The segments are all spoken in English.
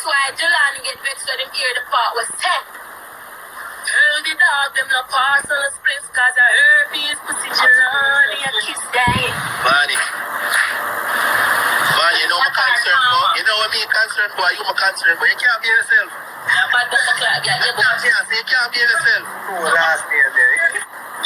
why Jelani get vexed when him hear the part was 10. Tell the dog them no pass on the splits cause I heard these pussy Jelani a kiss day. Vany, you know my concern, boy. You know what me concerned, boy. You my concern, boy. You can't be yourself. But the clock, yeah, you can't be yourself. Oh, last day there.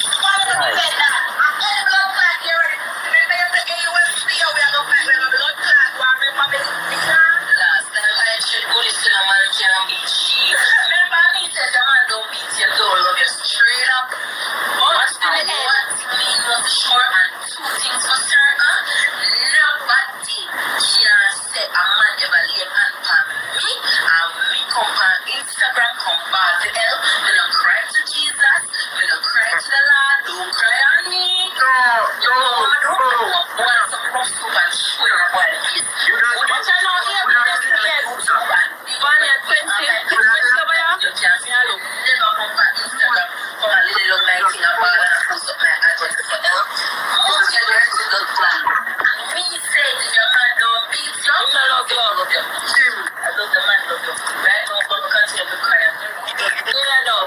Instagram come back to hell. Me no cry to Jesus. Me no cry to the Lord. Don't cry on me. No. Want some rough soup and show your boy this. What I know here, we just get Ivany at 20. Over here. You can't see hello. Never come back Instagram. Come a little like thing about and post up my address for help. Most get ready to go plan. Me say to your man don't beat you. I love you. I love the man love you. Right now, but continue to cry. Yeah, no.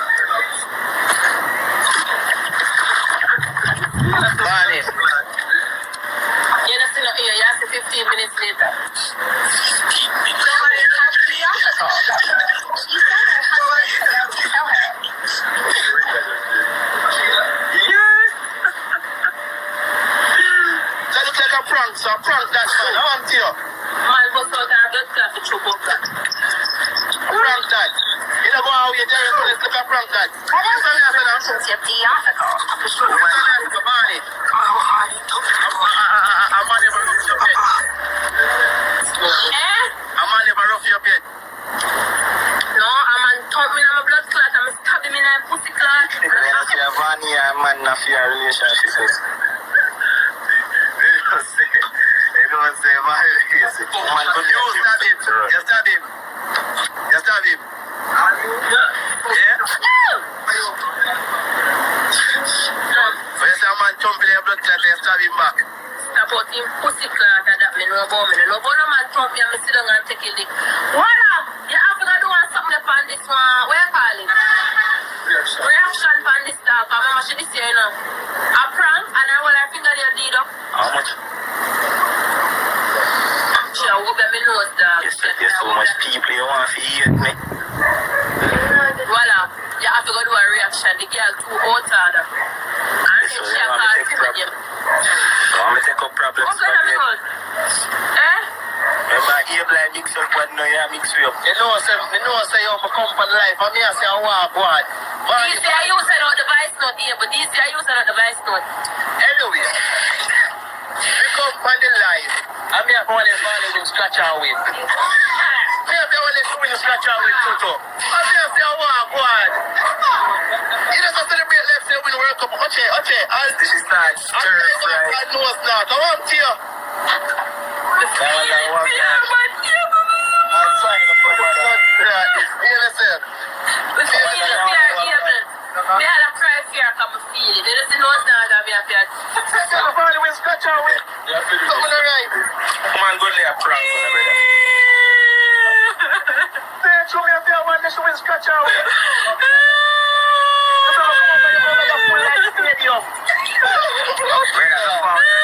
Vany. You don't see no here. You see 15 minutes later. That looks like a prank, so prank that man. I want you. Man goes out and blood clot to choke up that. Prank that. You know go out here, Jerry, so let's look at prank that. Vany. I'm not even rough your bed. I'm not even rough your bed. No, I'm on top me on my blood clot. I'm stabbing me in my pussy clot. Vany and man not for your relationship. They don't say Vany. Man, you stab him. You stab him. You stab him. Yeah? When you say a man thumping your blood clot, you stab him back. Stab out him pussy clot and that me know about me. No, but no man thump me and me sit down and take a lick. Voila! You have to do something upon this one. What you call it? Reaction upon this talk. I remember she this year, you know. A prank and I will I finger your deed up. How much? She a whoop me nose, dog. There's so much people you want to hate me. Voila. You have to go do a reaction. The girl too hot harder. And So she you a want call me to take him problem? again. You want me to take up problems? What's going on, my God? Remember, you blind mix up when no you mix me up. You know, say you come for life. I'm here say I want one. This year you said out the vice note here, but this year you said out the vice note. Anyway, we come for the life. I'm here for the family to scratch our win. I'm here for the scratch our win, Toto. I'm here say I want one. You just have to celebrate life, say win World Cup. Okay. This is not stir fry. I know it's not. I want you. Me had a cry fear, I come feel it. They just know it's not that we have fear. Man, go lay a prank on the brother. Show me a fear, man. Let's win scratch out. Brother,